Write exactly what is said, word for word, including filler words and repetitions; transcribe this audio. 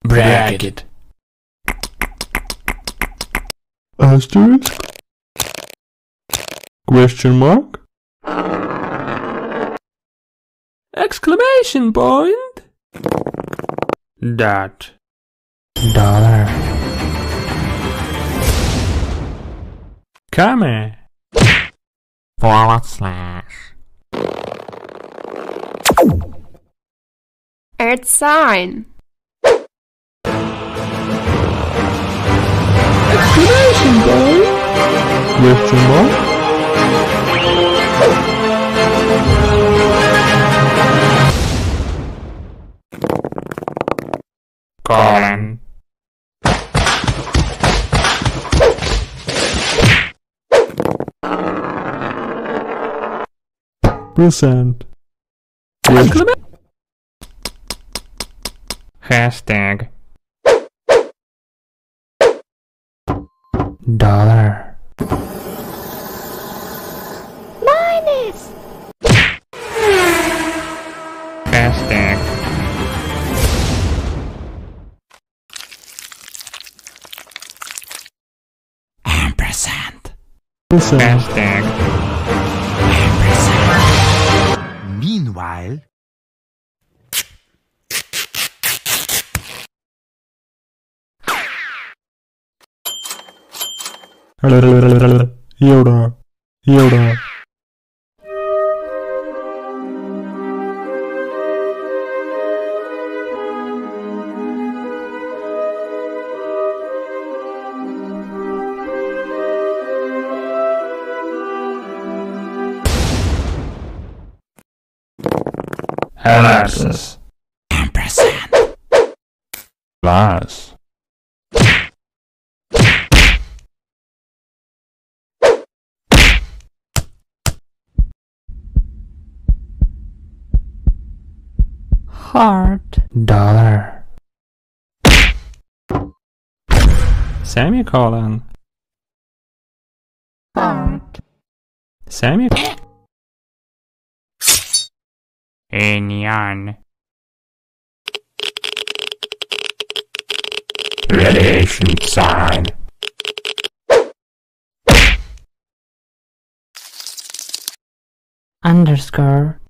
Bracket. Asterisk? Question mark? Exclamation point. Dot. Dollar. Comma. Forward slash. At sign. Exclamation point. Question mark? Colon. Percent. Exclamation. Hashtag. Dollar. Minus. Hashtag. Ampresant. Percent. Hashtag. Ampresant. Meanwhile, Yoda. Yoda. Ellipsis. Ampresant. Slash. Heart. Dollar. Semicolon. Heart. Semicolon. Yin-Yang. Radiation sign. Underscore.